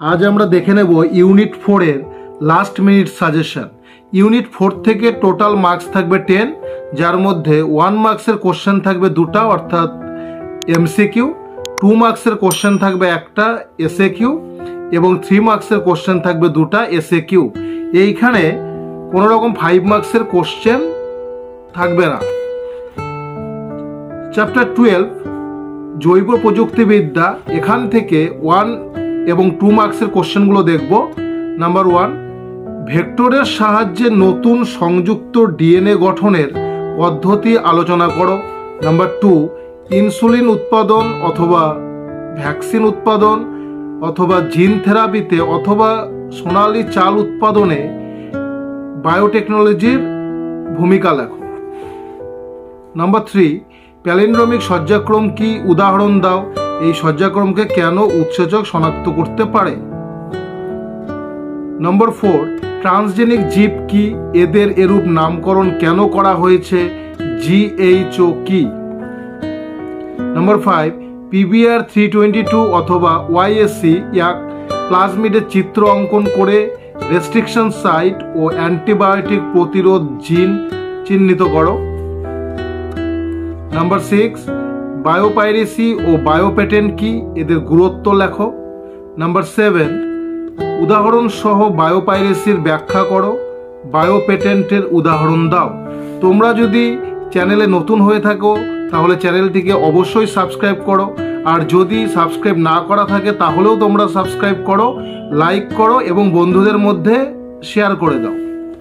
আজ আমরা দেখে নেব ইউনিট 4 এর লাস্ট মিনিট সাজেশন। ইউনিট 4 থেকে টোটাল মার্কস থাকবে 10, যার মধ্যে 1 মার্কসের কোশ্চেন থাকবে দুটা অর্থাৎ এমসিকিউ, 2 মার্কসের কোশ্চেন থাকবে একটা এসএকিউ এবং 3 মার্কসের কোশ্চেন থাকবে দুটা এসএকিউ। এইখানে কোনো রকম 5 মার্কসের কোশ্চেন থাকবে না। চ্যাপ্টার 12 জৈব প্রযুক্তিবিদ্যা, এখান থেকে 1 এবং 2 মার্কসের কোশ্চেনগুলো দেখব। নাম্বার 1, ভেক্টরের সাহায্যে নতুন সংযুক্ত ডিএনএ গঠনের পদ্ধতি আলোচনা করো। নাম্বার 2, ইনসুলিন উৎপাদন অথবা ভ্যাকসিন উৎপাদন অথবা জিন থেরাপিতে অথবা সোনালী চাল উৎপাদনে বায়োটেকনোলজির ভূমিকা লেখো। নাম্বার 3, প্যালিন্ড্রোমিক সজ্জাক্রম কি, উদাহরণ দাও। এই সজ্জাক্রমকে কেন উৎসেচক শনাক্ত করতে পারে। নম্বর 4, ট্রান্সজেনিক জীব কি, এদের এরূপ নামকরণ কেন করা হয়েছে, জিএইচও কি। নম্বর 5, পিবিআর 322 অথবা ওয়াইএসসি এক প্লাজমিডের চিত্র অঙ্কন করে রেস্ট্রিকশন সাইট ও অ্যান্টিবায়োটিক প্রতিরোধ জিন চিহ্নিত করো। নাম্বার 6, বায়োপাইরেসি ও বায়োপেটেন্ট কি, এদের গুরুত্ব লেখো। নাম্বার 7, উদাহরণ সহ বায়োপাইরেসির ব্যাখ্যা করো, বায়োপেটেন্টের উদাহরণ দাও। তোমরা যদি চ্যানেলে নতুন হয়ে থাকো তাহলে চ্যানেলটিকে অবশ্যই সাবস্ক্রাইব করো, আর যদি সাবস্ক্রাইব না করা থাকে তাহলেও তোমরা সাবস্ক্রাইব করো, লাইক করো এবং বন্ধুদের মধ্যে শেয়ার করে দাও।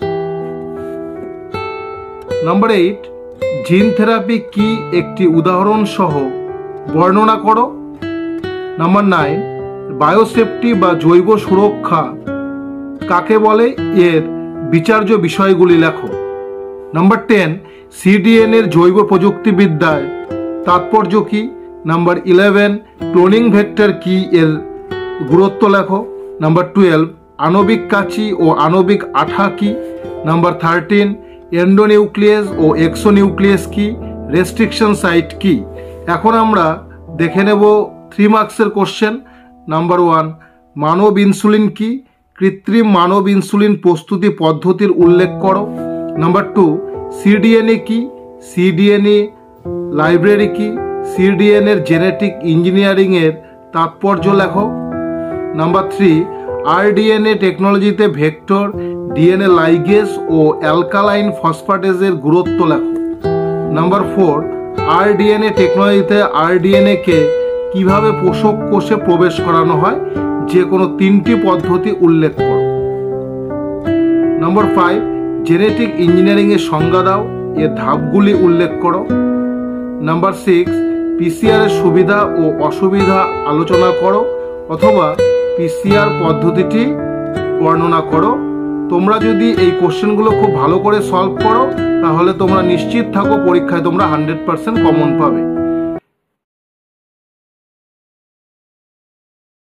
নাম্বার 8, জিন থেরাপি কি, একটি উদাহরণ সহ বর্ণনা করো। নাম্বার 9, বায়োসেফটি বা জৈব সুরক্ষা কাকে বলে, এর বিচার্য বিষয়গুলি লেখো। নাম্বার 10, সিডিএনএর জৈব প্রযুক্তিবিদ্যায় তাৎপর্য কি। নাম্বার 11, ক্লোনিং ভেক্টর কি, এর গুরুত্ব লেখো। নাম্বার 12, আণবিক কাঁচি ও আণবিক আঠা কি। নাম্বার 13, এন্ডোনিউক্লিয়াস ও এক্সোনিউক্লিয়াস কি, রেস্ট্রিকশন সাইট কি। এখন আমরা দেখে নেব 3 মার্কসের কোশ্চেন। নাম্বার 1, মানব ইনসুলিন কি, কৃত্রিম মানব ইনসুলিন প্রস্তুতি পদ্ধতির উল্লেখ করো। নাম্বার 2, সিডিএনএ কি, সিডিএনএ লাইব্রেরি কি, সিডিএনএর জেনেটিক ইঞ্জিনিয়ারিংয়ের তাৎপর্য লেখো। নাম্বার 3, আরডিএনএ টেকনোলজিতে ভেক্টর, ডিএনএ লাইগেজ ও অ্যালকালাইন ফসফেটেজের গুরুত্ব লেখো। নাম্বার 4, আরডিএনএ টেকনোলজিতে আরডিএনএ কে কিভাবে পোষক কোষে প্রবেশ করানো হয়, যে কোনো 3টি পদ্ধতি উল্লেখ করো। নাম্বার 5, জেনেটিক ইঞ্জিনিয়ারিং এর সংজ্ঞা দাও, এর ধাপগুলি উল্লেখ করো। নাম্বার 6, পিসিআর এর সুবিধা ও অসুবিধা আলোচনা করো অথবা পিসিআর পদ্ধতিটি বর্ণনা করো। তোমরা যদি এই কোশ্চেনগুলো খুব ভালো করে সলভ করো তাহলে তোমরা নিশ্চিত থাকো পরীক্ষায় তোমরা 100% কমন পাবে।